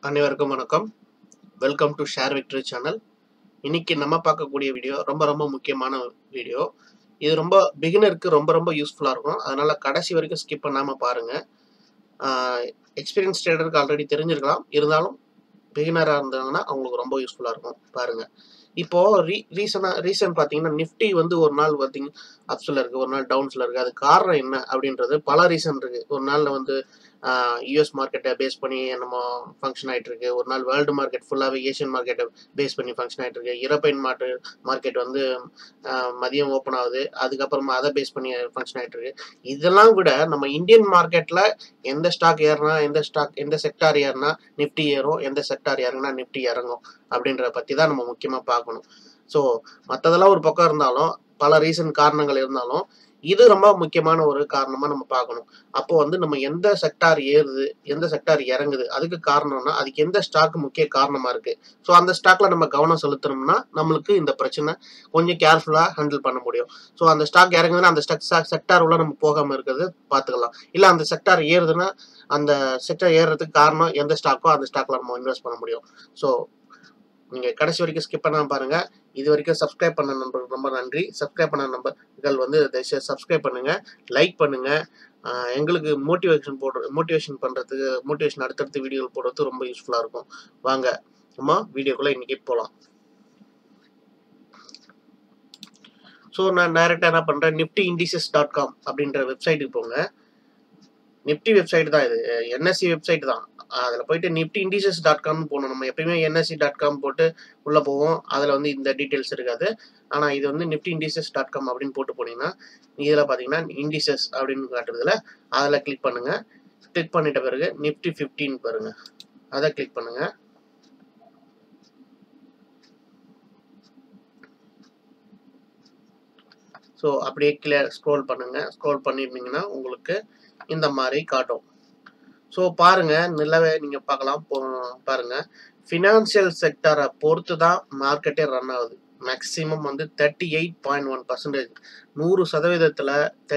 அனைவருக்கும் வணக்கம். Welcome to share victory channel. இன்னைக்கு நம்ம பார்க்கக்கூடிய வீடியோ ரொம்ப முக்கியமான வீடியோ. இது ரொம்ப பிகினருக்கு ரொம்ப யூஸ்ஃபுல்லாக இருக்கும். அதனால கடைசி வரைக்கும் ஸ்கிப் பண்ணாமல் பாருங்க. எக்ஸ்பீரியன்ஸ் ட்ரேடருக்கு ஆல்ரெடி தெரிஞ்சிருக்கலாம். இருந்தாலும் பிகினராக இருந்தாங்கன்னா அவங்களுக்கு ரொம்ப யூஸ்ஃபுல்லாக இருக்கும். பாருங்க. இப்போ ரீசன் பார்த்தீங்கன்னா நிஃப்டி வந்து ஒரு நாள் பார்த்தீங்க அப்ஸில் இருக்குது, ஒரு நாள் டவுன்ஸில் இருக்குது. அது காரணம் என்ன அப்படின்றது பல ரீசன் இருக்குது. ஒரு நாளில் வந்து யூஎஸ் மார்க்கெட்டை பேஸ் பண்ணி நம்ம ஃபங்க்ஷன் ஆகிட்டு இருக்கு. ஒரு நாள் வேர்ல்டு மார்க்கெட் ஃபுல்லாகவே ஏஷியன் மார்க்கெட்டை பேஸ் பண்ணி ஃபங்க்ஷன் ஆகிட்டு இருக்கு. யூரோப்பியன் மார்க்கெட் வந்து மதியம் ஓப்பன் ஆகுது, அதுக்கப்புறமா அதை பேஸ் பண்ணி ஃபங்க்ஷன் ஆகிட்டு இருக்கு. இதெல்லாம் விட நம்ம இந்தியன் மார்க்கெட்டில் எந்த ஸ்டாக் ஏறினா எந்த செக்டார் ஏறினா நிஃப்டி ஏறும், எந்த செக்டார் இறங்கினா நிஃப்டி இறங்கும் அப்படின்றத பற்றி தான் நம்ம முக்கியமாக பார்க்கணும். ஸோ மற்றதெல்லாம் ஒரு பக்கம் இருந்தாலும், பல ரீசன் காரணங்கள் இருந்தாலும், இது ரொம்ப முக்கியமான ஒரு காரணமாக நம்ம பார்க்கணும். அப்போ வந்து நம்ம எந்த செக்டார் ஏறுது, எந்த செக்டார் இறங்குது, அதுக்கு காரணம்னா அதுக்கு எந்த ஸ்டாக் முக்கிய காரணமாக இருக்குது. ஸோ அந்த ஸ்டாக்ல நம்ம கவனம் செலுத்தணும்னா நம்மளுக்கு இந்த பிரச்சனை கொஞ்சம் கேர்ஃபுல்லாக ஹேண்டில் பண்ண முடியும். ஸோ அந்த ஸ்டாக் இறங்குதுன்னா அந்த செக்டார் உள்ள நம்ம போகாமல் இருக்கிறது பார்த்துக்கலாம். இல்லை அந்த செக்டார் ஏறுதுன்னா அந்த செக்டார் ஏறுறதுக்கு காரணம் எந்த ஸ்டாக்கோ அந்த ஸ்டாக்ல நம்ம இன்வெஸ்ட் பண்ண முடியும். ஸோ நீங்கள் கடைசி வரைக்கும் ஸ்கிப் பண்ணாமல் பாருங்கள். இது வரைக்கும் சப்ஸ்கிரைப் பண்ண நண்பர்களுக்கு ரொம்ப நன்றி. சப்ஸ்கிரைப் பண்ண நண்பர்கள் வந்து தயவுசெய்து சப்ஸ்கிரைப் பண்ணுங்கள், லைக் பண்ணுங்கள். எங்களுக்கு மோட்டிவேஷன் பண்ணுறதுக்கு, மோட்டிவேஷன் அடுத்தடுத்து வீடியோவில் போடுறது ரொம்ப யூஸ்ஃபுல்லாக இருக்கும். வாங்க நம்ம வீடியோக்குள்ளே இன்றைக்கி போகலாம். ஸோ நான் டைரெக்டாக என்ன பண்ணுறேன், niftyindices.com அப்படின்ற வெப்சைட்டுக்கு போங்க. நிஃப்டி வெப்சைட் தான் இது, என்எஸ்சி வெப்சைட் தான். அதில் போயிட்டு niftyindices.com போகணும். நம்ம எப்பயுமே nse.com போட்டு உள்ளே போவோம். அதில் வந்து இந்த டீட்டெயில்ஸ் இருக்காது. ஆனால் இது வந்து niftyindices.com அப்படின்னு போட்டு போனீங்கன்னா இதில் பார்த்தீங்கன்னா இண்டிசஸ் அப்படின்னு காட்டுறதுல அதில் கிளிக் பண்ணுங்கள். கிளிக் பண்ணிட்ட பிறகு நிஃப்டி 15 பாருங்க, அதை கிளிக் பண்ணுங்கள். ஸோ அப்படியே கீழே ஸ்க்ரோல் பண்ணுங்கள். ஸ்க்ரோல் பண்ணியிருந்தீங்கன்னா உங்களுக்கு இந்த மாதிரி காட்டும். ஸோ பாருங்க, நல்லாவே நீங்கள் பார்க்கலாம். பாருங்க, ஃபினான்சியல் செக்டரை பொறுத்து தான் மார்க்கெட்டே ரன் ஆகுது. மேக்ஸிமம் வந்து 38.1%, 100%,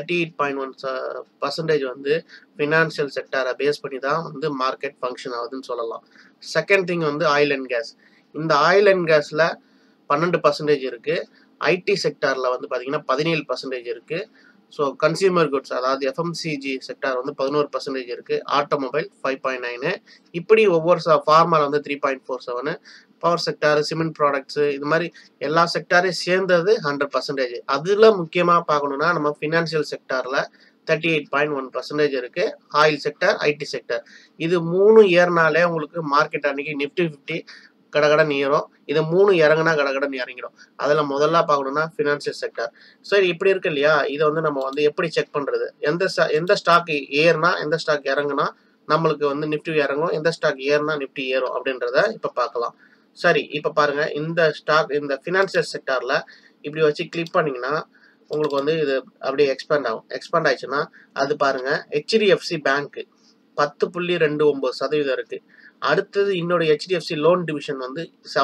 38.1% வந்து ஃபினான்சியல் செக்டரை பேஸ் பண்ணி தான் வந்து மார்க்கெட் ஃபங்க்ஷன் ஆகுதுன்னு சொல்லலாம். செகண்ட் திங் வந்து ஆயில் அண்ட் கேஸ். இந்த ஆயில் அண்ட் கேஸில் 12% இருக்குது. ஐடி செக்டாரில் வந்து பார்த்தீங்கன்னா 17% இருக்குது. ஸோ கன்சியூமர் குட்ஸ் அதாவது எஃப்எம்சிஜி செக்டார் வந்து 11% இருக்குது. ஆட்டோமொபைல் 5.9, இப்படி ஒவ்வொரு ஃபார்மாவில் வந்து 3.47, பவர் செக்டார், சிமெண்ட் ப்ராடக்ட்ஸு, இது மாதிரி எல்லா செக்டாரையும் சேர்ந்தது 100%. அதில் முக்கியமாக பார்க்கணுன்னா நம்ம ஃபினான்ஷியல் செக்டாரில் 38.1% இருக்குது. ஆயில் செக்டார், ஐடி செக்டார், இது 3 ஏறினாலே உங்களுக்கு மார்க்கெட் அன்னைக்கு நிஃப்டி 50 கடகடன் ஏறும். இது 3 இறங்குனா கடகடன் இறங்கிடும். அதில் முதல்ல பார்க்கணும்னா ஃபினான்ஷியல் செக்டார். சரி, இப்படி இருக்கு இல்லையா, இதை வந்து நம்ம வந்து எப்படி செக் பண்ணுறது, எந்த ஸ்டாக் ஏறுனா எந்த ஸ்டாக் இறங்குனா நம்மளுக்கு வந்து நிஃப்டி இறங்கும், எந்த ஸ்டாக் ஏறுனா நிஃப்டி ஏறும் அப்படின்றத இப்போ பார்க்கலாம். சரி, இப்போ பாருங்க, இந்த ஃபினான்ஷியல் செக்டாரில் இப்படி வச்சு கிளிக் பண்ணிங்கன்னா உங்களுக்கு வந்து இது அப்படியே எக்ஸ்பேண்ட் ஆகும். எக்ஸ்பேண்ட் ஆயிடுச்சுன்னா அது பாருங்க, ஹெச்டிஎஃப்சி பேங்க்கு 10.29% இருக்குது. அடுத்தது இன்னொரு ஹெச்டிஎஃப்சி லோன் டிவிஷன் வந்து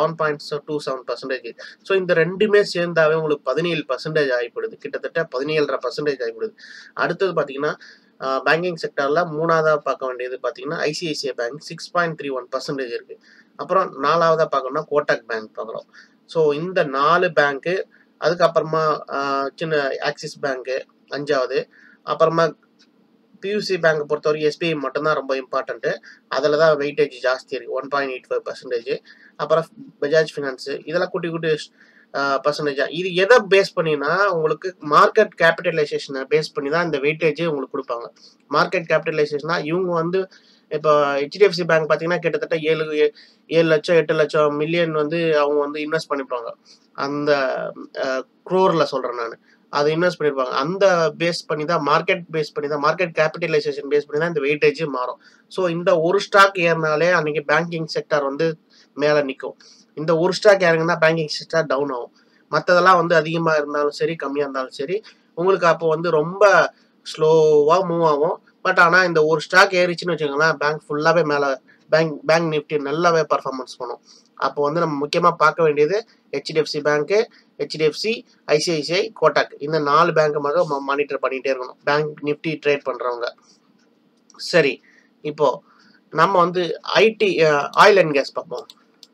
7.27%. ஸோ இந்த ரெண்டுமே சேர்ந்தாவே உங்களுக்கு 17% ஆகிப்படுது. கிட்டத்தட்ட 17.5% ஆகிப்படுது. அடுத்தது பார்த்தீங்கன்னா பேங்கிங் செக்டரில் மூணாவதாக பார்க்க வேண்டியது பார்த்தீங்கன்னா ஐசிஐசிஐ பேங்க் 6.31% இருக்குது. அப்புறம் நாலாவதாக பார்க்கணும்னா கோட்டக் பேங்க் பார்க்குறோம். ஸோ இந்த 4 பேங்க்கு, அதுக்கப்புறமா சின்ன ஆக்சிஸ் பேங்க்கு 5வது, அப்புறமா பியூசி பேங்க் பொறுத்தவரைக்கும் எஸ்பிஐ மட்டும்தான் ரொம்ப இம்பார்ட்டன்ட்டு. அதில் தான் வெயிட்டேஜ் ஜாஸ்தி இருக்குது, 1.85%. அப்புறம் பஜாஜ் ஃபினான்ஸு, இதெல்லாம் குட்டி பர்சன்டேஜா. இது எதை பேஸ் பண்ணினா உங்களுக்கு மார்க்கெட் கேபிட்டலைசேஷனை பேஸ் பண்ணி தான் இந்த வெயிட்டேஜே உங்களுக்கு கொடுப்பாங்க. மார்க்கெட் கேபிட்டலைசேஷனா இவங்க வந்து இப்போ ஹெச்டிஎஃப்சி பேங்க் பார்த்தீங்கன்னா கிட்டத்தட்ட 7 லட்சம் 8 லட்சம் மில்லியன் வந்து அவங்க வந்து இன்வெஸ்ட் பண்ணிப்பாங்க. அந்த க்ரோரில் சொல்கிறேன் நான், அதை இன்வெஸ்ட் பண்ணியிருப்பாங்க. அந்த பேஸ் பண்ணி தான், மார்க்கெட் கேபிட்டலைசேஷன் பேஸ் பண்ணி தான் இந்த வெயிட்டேஜ் மாறும். ஸோ இந்த ஒரு ஸ்டாக் ஏறினாலே அன்றைக்கி பேங்கிங் செக்டார் வந்து மேலே நிற்கும். இந்த ஒரு ஸ்டாக் இறங்குனா பேங்கிங் செக்டார் டவுன் ஆகும். மற்றதெல்லாம் வந்து அதிகமாக இருந்தாலும் சரி, கம்மியாக இருந்தாலும் சரி, உங்களுக்கு அப்போ வந்து ரொம்ப ஸ்லோவாக மூவ் ஆகும். பட் ஆனால் இந்த ஒரு ஸ்டாக் ஏறிச்சுன்னு வச்சுக்கோங்களேன், பேங்க் ஃபுல்லாகவே மேலே, பேங்க் நிஃப்டி நல்லாவே பர்ஃபார்மன்ஸ் பண்ணும். அப்போ வந்து நம்ம முக்கியமாக பார்க்க வேண்டியது HDFC bank, HDFC, ICICI, Kotak, இந்த 4 பேங்க் மட்டும் மானிட்டர் பண்ணிகிட்டே இருக்கணும் பேங்க் நிஃப்டி ட்ரேட் பண்ணுறவங்க. சரி, இப்போ நம்ம வந்து ஐடி ஆயில் அண்ட் கேஸ் பார்ப்போம்.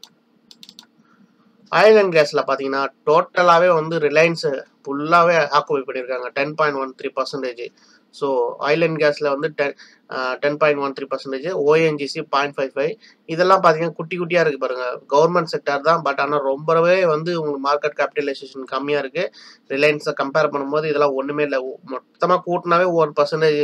ஆயில் அண்ட் கேஸ்ல பார்த்தீங்கன்னா டோட்டலாகவே வந்து ரிலையன்ஸ் ஃபுல்லாகவே ஆக்குபை பண்ணியிருக்காங்க 10.13%. ஸோ ஆயில் அண்ட் கேஸில் வந்து 10.13%, ஓஎன்ஜிசி 0.55. இதெல்லாம் பார்த்தீங்கன்னா குட்டி குட்டியாக இருக்குது பாருங்க. கவர்மெண்ட் செக்டார் தான், பட் ஆனால் ரொம்பவே வந்து உங்களுக்கு மார்க்கெட் கேபிட்டலைசேஷன் கம்மியாக இருக்குது. ரிலையன்ஸை கம்பேர் பண்ணும்போது இதெல்லாம் ஒன்றுமே இல்லை. மொத்தமாக கூட்டினாவே 1%,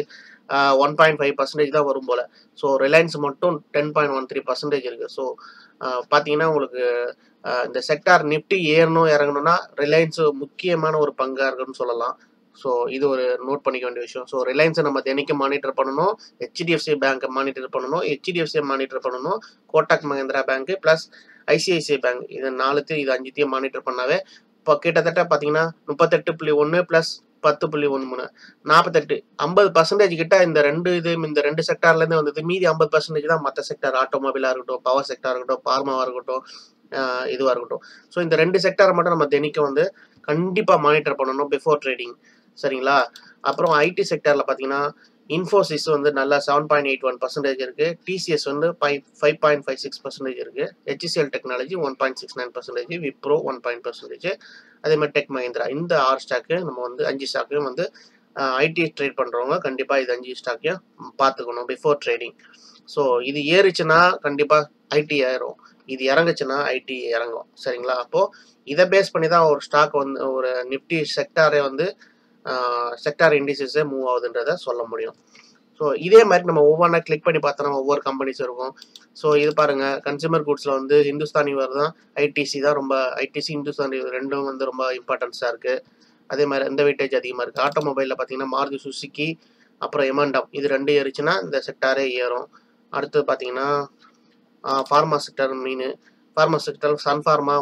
1.5% தான் வரும் போல. ஸோ ரிலையன்ஸ் மட்டும் 10.13% இருக்குது. ஸோ பார்த்தீங்கன்னா உங்களுக்கு இந்த செக்டார் நிஃப்டி ஏறணும் இறங்கணும்னா ரிலையன்ஸ் முக்கியமான ஒரு பங்காக இருக்குன்னு சொல்லலாம். ஸோ இது ஒரு நோட் பண்ணிக்க வேண்டிய விஷயம். ஸோ ரிலையன்ஸை நம்ம தினைக்கும் மானிட்டர் பண்ணணும், ஹெச்டிஎஃப்சி பேங்கை மானிட்டர் பண்ணணும், ஹெச்டிஎஃப்சியை மானிட்டர் பண்ணணும், Kotak Mahindra bank plus ICICI bank, இது 4 இது 5 மானிட்டர் பண்ணாவே இப்போ கிட்டத்தட்ட பார்த்தீங்கன்னா 38.1 ப்ளஸ் 10.13 48 50% கிட்ட இந்த ரெண்டு செக்டார்லேருந்து வந்தது. மீதி 50% தான் மற்ற செக்டார், ஆட்டோமொபைலாக இருக்கட்டும், பவர் செக்டார் இருக்கட்டும், பார்மாவாக இருக்கட்டும், இதுவாக இருக்கட்டும். ஸோ இந்த 2 செக்டாரை மட்டும் நம்ம தினைக்கும் வந்து கண்டிப்பாக மானிட்டர் பண்ணணும் பிஃபோர் ட்ரேடிங். சரிங்களா? அப்புறம் ஐடி செக்டாரில் பார்த்தீங்கன்னா இன்ஃபோசிஸ் வந்து நல்லா 7.81% இருக்குது, டிசிஎஸ் வந்து 5.56% இருக்குது, ஹெச்சிஎல் டெக்னாலஜி 1.69%, விப்ரோ 1%, அதே மாதிரி டெக் மஹிந்திரா. இந்த 6 ஸ்டாக்கு நம்ம வந்து 5 ஸ்டாக்கையும் வந்து ஐடி ட்ரேட் பண்ணுறவங்க கண்டிப்பாக இது 5 ஸ்டாக்கையும் பார்த்துக்கணும் பிஃபோர் ட்ரேடிங். ஸோ இது ஏறிச்சுன்னா கண்டிப்பாக ஐடி ஏறும், இது இறங்குச்சுன்னா ஐடி இறங்கும். சரிங்களா? அப்போது இதை பேஸ் பண்ணி தான் ஒரு ஸ்டாக் வந்து ஒரு நிஃப்டி செக்டாரே வந்து செக்டார் இண்டிசஸே மூவ் ஆகுதுன்றதை சொல்ல முடியும். ஸோ இதே மாதிரி நம்ம ஒவ்வொன்றா கிளிக் பண்ணி பார்த்தோன்னா ஒவ்வொரு கம்பெனிஸ் இருக்கும். ஸோ இது பாருங்கள், கன்சூமர் குட்ஸில் வந்து ஹிந்துஸ்தானி தான், ஐடிசி தான் ரொம்ப, ஐடிசி ஹிந்துஸ்தானி ரெண்டும் வந்து ரொம்ப இம்பார்ட்டன்ஸாக இருக்குது. அதே மாதிரி எந்த வெயிட்டேஜ் அதிகமாக இருக்குது. ஆட்டோமொபைலில் பார்த்தீங்கன்னா மாருதி சுசுக்கி அப்புறம் எமண்டம், இது 2 ஏறிச்சுன்னா இந்த செக்டாரே ஏறும். அடுத்து பார்த்தீங்கன்னா pharma sector pharma sector Sun Pharma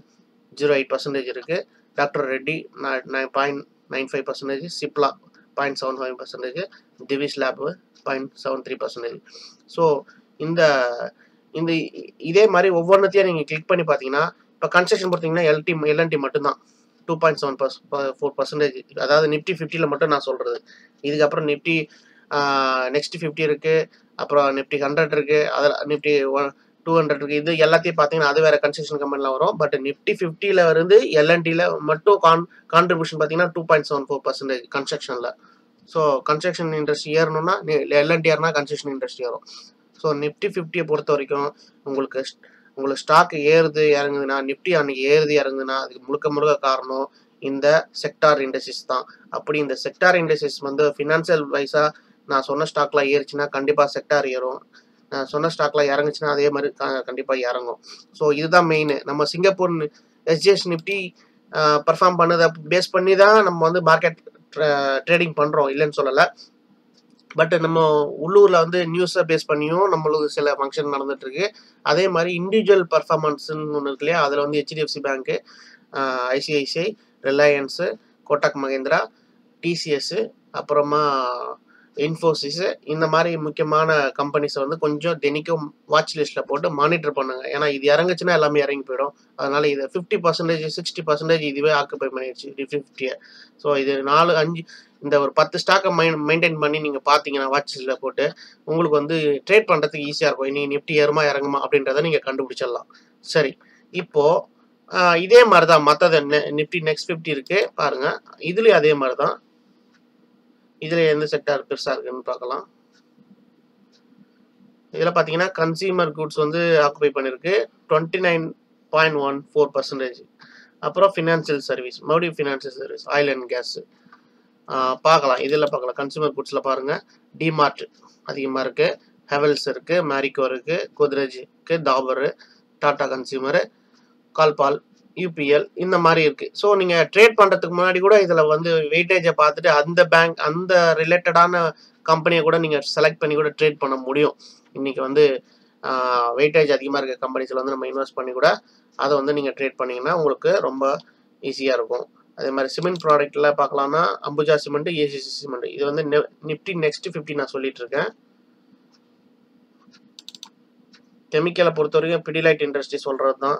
1.08% இருக்குது, doctor Reddy 9.95%, Cipla 0.75%, Divi's lab 0.73%. So இந்த இந்த இதே மாதிரி ஒவ்வொன்றத்தையும் நீங்கள் கிளிக் பண்ணி பார்த்தீங்கன்னா இப்போ கன்ஸ்ட்ரக்ஷன் பார்த்தீங்கன்னா எல்என்டி மட்டும்தான் 2.74%. அதாவது நிஃப்டி 50ல் மட்டும் நான் சொல்கிறது. இதுக்கப்புறம் நிஃப்டி நெக்ஸ்ட் 50 இருக்குது, அப்புறம் நிஃப்டி 100 இருக்குது, அதில் நிஃப்டி 200 இருக்குது. இது எல்லாத்தையும் பார்த்தீங்கன்னா அது வேறு கன்ஸ்ட்ரக்ஷன் கம்பெனியில் வரும். பட் நிஃப்டி 50ல் இருந்து எல்என்டியில் மட்டும் கான்ட்ரிபியூஷன் பார்த்தீங்கன்னா 2.74% கன்ஸ்ட்ரக்ஷனில். ஸோ கன்ஸ்ட்ரக்ஷன் இண்டஸ்ட்ரி ஏறணும்னா எல்என்டி ஏறினா கன்ஸ்ட்ரக்ஷன் இண்டஸ்ட்ரி ஏறும். ஸோ நிஃப்டி 50யை பொறுத்த வரைக்கும் உங்களுக்கு ஸ்டாக் ஏறுது இறங்குதுன்னா, நிஃப்டி அன்னைக்கு ஏறுது இறங்குதுன்னா அதுக்கு முழுக்க காரணம் இந்த செக்டார் இண்டஸ்ட்ரீஸ் தான். அப்படி இந்த செக்டார் இண்டஸ்ட்ரீஸ் வந்து ஃபினான்சியல் வைஸாக நான் சொன்ன ஸ்டாக்லாம் ஏறிச்சுன்னா கண்டிப்பாக செக்டார் ஏறும், நான் சொன்ன ஸ்டாக்லாம் இறங்குச்சுன்னா அதே மாதிரி கண்டிப்பாக இறங்கும். ஸோ இதுதான் மெயின். நம்ம சிங்கப்பூர் எஸ்ஜிஎஸ் நிஃப்டி பர்ஃபார்ம் பண்ணதை பேஸ் பண்ணி தான் நம்ம வந்து மார்க்கெட் ட்ரேடிங் பண்ணுறோம், இல்லைன்னு சொல்லலை. பட் நம்ம உள்ளூரில் வந்து நியூஸை பேஸ் பண்ணியும் நம்மளுக்கு சில ஃபங்க்ஷன் நடந்துகிட்ருக்கு. அதே மாதிரி இண்டிவிஜுவல் பர்ஃபார்மன்ஸுன்னு ஒன்று இருக்கு இல்லையா, அதில் வந்து HDFC bank, ICICI, Reliance, Kotak Mahindra, TCS, அப்புறமா இன்ஃபோசிஸு, இந்த மாதிரி முக்கியமான கம்பெனிஸை வந்து கொஞ்சம் தினைக்கும் வாட்ச் லிஸ்ட்டில் போட்டு மானிட்டர் பண்ணுங்க. ஏன்னா இது இறங்குச்சுன்னா எல்லாமே இறங்கி போயிடும். அதனால் இதை 50%, 60% இதுவே ஆக்குபை பண்ணிடுச்சு 50. ஸோ இது 4, 5 இந்த ஒரு 10 ஸ்டாக்கை மெயின்டைன் பண்ணி நீங்கள் பார்த்தீங்கன்னா வாட்ச் லிஸ்ட்டில் போட்டு உங்களுக்கு வந்து ட்ரேட் பண்ணுறதுக்கு ஈஸியாக இருக்கும். இன்னைக்கு நிஃப்டி ஏறுமா இறங்குமா அப்படின்றத நீங்கள் கண்டுபிடிச்சிடலாம். சரி, இப்போது இதே மாதிரி தான் மற்றது நிஃப்டி நெக்ஸ்ட் 50 இருக்குது பாருங்கள். இதுலேயும் அதே மாதிரி தான். இதில் எந்த செக்டார் பெருசாக இருக்குன்னு பார்க்கலாம். இதில் பார்த்தீங்கன்னா கன்சியூமர் குட்ஸ் வந்து ஆக்குபை பண்ணியிருக்கு 29.14%. அப்புறம் ஃபினான்சியல் சர்வீஸ், மறுபடியும் financial service, oil and gas பார்க்கலாம். இதில் பார்க்கலாம். கன்சியூமர் குட்ஸில் பாருங்கள், டிமார்ட் அதிகமாக இருக்குது, ஹெவல்ஸ் இருக்குது, மேரிகோ இருக்குது, கோத்ரேஜ் இருக்குது, டாபரு, டாடா கன்சியூமரு, கால்பால், யூபிஎல், இந்த மாதிரி இருக்குது. ஸோ நீங்கள் ட்ரேட் பண்ணுறதுக்கு முன்னாடி கூட இதில் வந்து வெயிட்டேஜை பார்த்துட்டு அந்த பேங்க் அந்த ரிலேட்டடான கம்பெனியை கூட நீங்கள் செலக்ட் பண்ணி கூட ட்ரேட் பண்ண முடியும். இன்றைக்கி வந்து வெயிட்டேஜ் அதிகமாக இருக்க கம்பெனிஸில் வந்து நம்ம இன்வெஸ்ட் பண்ணி கூட அதை வந்து நீங்கள் ட்ரேட் பண்ணிங்கன்னா உங்களுக்கு ரொம்ப ஈஸியாக இருக்கும். அதே மாதிரி சிமெண்ட் ப்ராடக்ட்டில் பார்க்கலாம்னா அம்புஜா சிமெண்ட்டு, ஏசிசி சிமெண்ட், இது வந்து நிஃப்டி நெக்ஸ்ட் 50 நான் சொல்லிட்டு இருக்கேன். கெமிக்கலை பொறுத்த வரைக்கும் பிடிலைட் இண்டஸ்ட்ரி சொல்கிறது தான்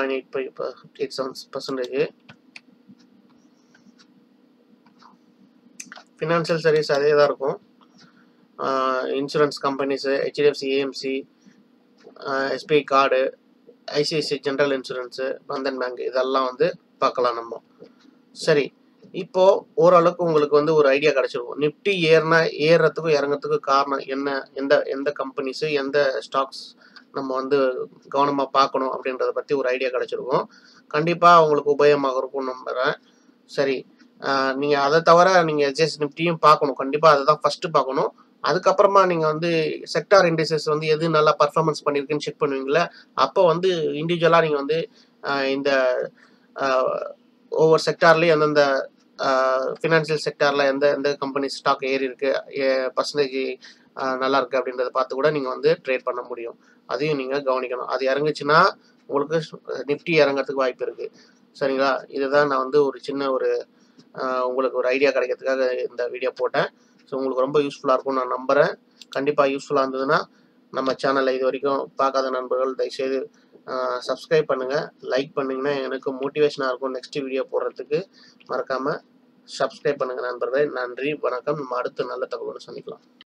2.87%. ஃபினான்சியல் சர்வீஸ் அதே தான் இருக்கும். Insurance companies, HDFC, AMC, SBI card, ICICI general insurance, Bandhan bank இதெல்லாம் வந்து பார்க்கலாம் நம்ம. சரி, இப்போ ஓரளவுக்கு உங்களுக்கு வந்து ஒரு ஐடியா கிடைச்சிருக்கும். நிஃப்டி ஏறுறதுக்கும் இறங்குறதுக்கும் காரணம் என்ன? எந்த எந்த கம்பெனிஸு, எந்த ஸ்டாக்ஸ் நம்ம வந்து கவனமா பார்க்கணும் அப்படின்றத பத்தி ஒரு ஐடியா கிடைச்சிருக்கும். கண்டிப்பா உங்களுக்கு உபயோகமாக இருக்கும்னு நம்புறேன். சரி, நீங்க அத தவிர நீங்க எஸ்ஜிஎக்ஸ் நிஃப்டியும் பார்க்கணும். கண்டிப்பா அததான் ஃபர்ஸ்ட் பார்க்கணும். அதுக்கப்புறமா நீங்க வந்து செக்டார் இண்டிசஸ் வந்து எது நல்லா பெர்ஃபார்மன்ஸ் பண்ணியிருக்குன்னு செக் பண்ணுவீங்கல்ல, அப்போ வந்து இண்டிவிஜுவலா நீங்க வந்து இந்த அ ஒவ்வொரு செக்டார்லயும் எந்தெந்த ஃபினான்ஷியல் செக்டார்ல எந்த எந்த கம்பெனி ஸ்டாக் ஏறி இருக்கு, பர்சன்டேஜ் நல்லா இருக்கு அப்படின்றத பார்த்து கூட நீங்க வந்து ட்ரேட் பண்ண முடியும். அதையும் நீங்க கவனிக்கணும். அது இறங்குச்சுன்னா உங்களுக்கு நிஃப்டி இறங்கறதுக்கு வாய்ப்பு இருக்கு. சரிங்களா? இதுதான் நான் வந்து ஒரு சின்ன ஒரு உங்களுக்கு ஒரு ஐடியா கிடைக்கிறதுக்காக இந்த வீடியோ போட்டேன். ஸோ உங்களுக்கு ரொம்ப யூஸ்ஃபுல்லா இருக்கும்னு நான் நம்புறேன். கண்டிப்பா யூஸ்ஃபுல்லா இருந்ததுன்னா, நம்ம சேனலை இதுவரைக்கும் பார்க்காத நண்பர்கள் தயவுசெய்து சப்ஸ்கிரைப் பண்ணுங்க. லைக் பண்ணீங்கன்னா எனக்கு மோட்டிவேஷனா இருக்கும் நெக்ஸ்ட் வீடியோ போடுறதுக்கு. மறக்காம சப்ஸ்கிரைப் பண்ணுங்க நண்பர்களே. நன்றி, வணக்கம். நம்ம அடுத்த நல்ல தகவலோட சந்திக்கலாம்.